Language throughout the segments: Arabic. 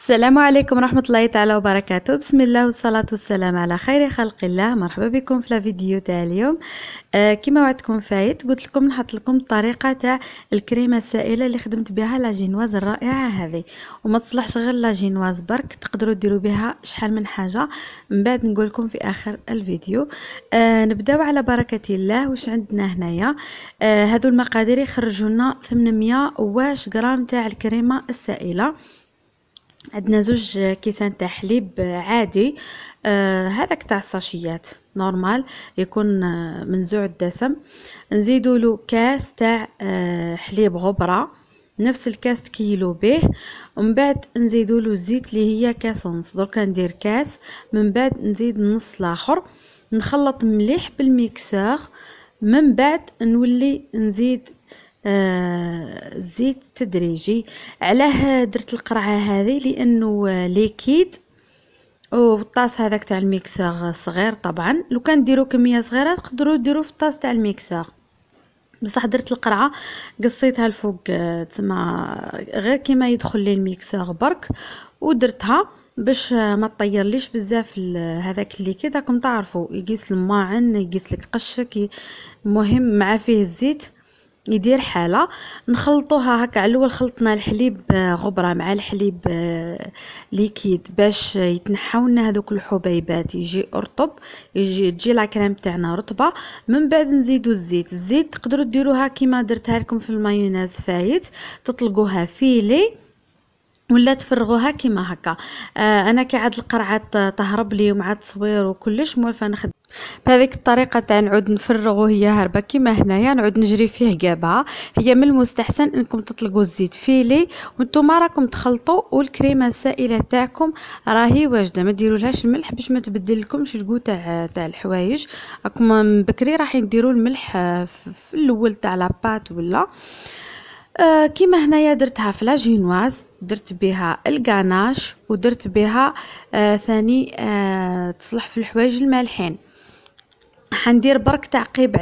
السلام عليكم ورحمة الله تعالى وبركاته. بسم الله والصلاة والسلام على خير خلق الله. مرحبا بكم في الفيديو تاع اليوم. كما وعدتكم فايت قلت لكم نحط لكم الطريقة تاع الكريمة السائلة اللي خدمت بها لاجينواز الرائعة هذه، وما تصلحش غير لاجينواز برك، تقدروا ديروا بها شحال من حاجة. من بعد نقول لكم في اخر الفيديو. نبداو على بركة الله. واش عندنا هنايا؟ هذو المقادير يخرجوا لنا 800 واش غرام تاع الكريمة السائلة. عندنا زوج كيسان تاع حليب عادي، هذاك تاع الساشيات نورمال يكون منزوع الدسم. نزيدوا له كاس تاع حليب غبره، نفس الكاس تكيلو به. ومن بعد نزيدوا له الزيت اللي هي كاس ونص. دركا ندير كاس، من بعد نزيد النص الاخر، نخلط مليح بالميكسور. من بعد نولي نزيد الزيت تدريجي. علاه درت القرعه هذه؟ لانه ليكيد، والطاس هذاك تاع الميكسور صغير. طبعا لو كان ديروا كميه صغيره تقدروا ديروا في الطاس تاع الميكسور، بصح درت القرعه قصيتها الفوق تما غير كيما يدخل لي الميكسور برك، ودرتها باش ما تطيرليش بزاف هذاك الليكيد. راكم تعرفوا يقيس الماعن، يقيس لك قشك، المهم مع فيه الزيت يدير حاله. نخلطوها هكا. على الاول خلطنا الحليب غبره مع الحليب ليكيد باش يتنحاو لنا هذوك الحبيبات، يجي رطب، تجي لا كريم تاعنا رطبه. من بعد نزيدو الزيت تقدروا ديروها كيما درتها لكم في المايونيز فايت، تطلقوها فيلي ولا تفرغوها كيما هكا. انا كي عاد القرعه تهرب لي ومع التصوير وكلش موالفه نخدم بهذيك الطريقه تاع نعود نفرغ وهي هربه كيما هنايا، نعود نجري فيه قابها. هي من المستحسن انكم تطلقوا الزيت فيلي وانتم راكم تخلطوا، والكريمه السائله تاعكم راهي واجده. ما ديرولهاش الملح باش ما تبدل لكمش الكو تاع الحوايج. راكم من بكري راح نديروا الملح في الاول تاع لاباط ولا كيما هنايا. درتها في لاجينواز، درت بها الغاناش، ودرت بها ثاني تصلح في الحوايج المالحين. حندير برك تعقيب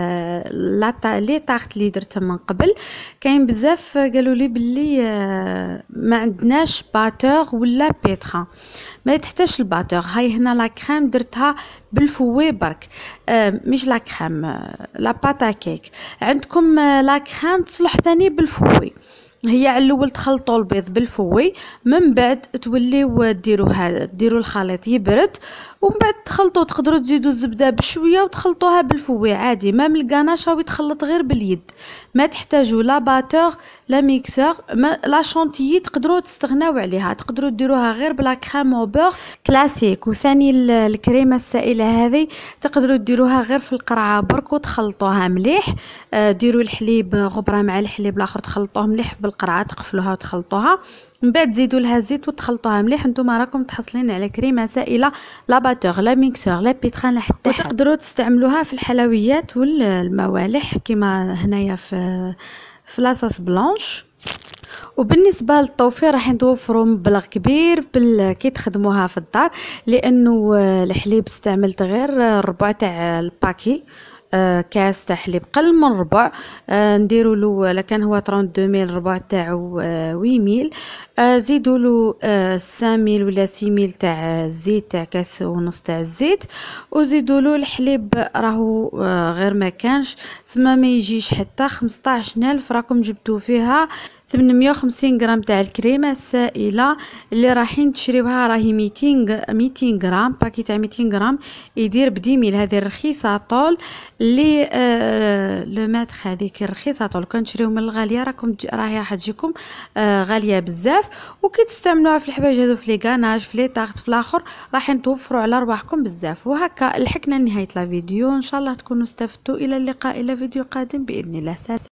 على لي طاخت اللي درتها من قبل. كاين بزاف قالوا لي باللي ما عندناش باتور ولا بيترا، ما تحتاجش الباتور. هاي هنا لا كريم درتها بالفوي برك، مش لا كريم لا باتا كيك. عندكم لا كريم تصلح ثاني بالفوي. هي على الاول تخلطوا البيض بالفوي، من بعد توليو ديروا الخليط يبرد، ومن بعد تخلطوا. تقدروا تزيدوا الزبده بشويه وتخلطوها بالفوي عادي. مام الغاناش هو يتخلط غير باليد، ما تحتاجوا لا باتور لا ميكسور. لا شونتيي تقدروا تستغناو عليها، تقدروا ديروها غير بلا كريم او بور كلاسيك. وثاني الكريمه السائله هذه تقدروا ديروها غير في القرعه برك وتخلطوها مليح. ديروا الحليب غبره مع الحليب الاخر، تخلطوه مليح بالقرعه، تقفلوها وتخلطوها. من بعد تزيدوا لها الزيت وتخلطوها مليح. نتوما راكم تحصلين على كريمه سائله لا باتور لا ميكسور لا بيتران لا حتى حاجه. تقدروا تستعملوها في الحلويات والموالح كيما هنايا في لاصوص بلانش. وبالنسبه للتوفير راح نتوفروا مبلغ كبير كي تخدموها في الدار، لانه الحليب استعملت غير ربع تاع الباكي، كاس تاع حليب قل من ربع. نديروا له لكان هو 32 ميل، ربع تاعو 8 ميل. زيدوا له 5 ميل ولا 6 ميل تاع الزيت، تاع كاس ونص تاع الزيت. وزيدوا له الحليب راهو غير ما كانش تما ما يجيش حتى 15,000. راكم جبتوا فيها 850 غرام تاع الكريمه السائله اللي رايحين تشريوها. راهي 200 غرام، باكي تاع 200 غرام يدير ب10 ميل. هذه الرخيصه طول اللي لو ماتر، هذيك الرخيصه طول. كان تشريو من الغاليه راهي راح تجيكم غاليه بزاف. وكي تستعملوها في الحوايج هذو، في لي غاناج، في لي طاغت، في الاخر راح توفروا على رواحكم بزاف. وهكا لحقنا لنهايه لا فيديو. ان شاء الله تكونوا استفدتوا. الى اللقاء، الى فيديو قادم باذن الله.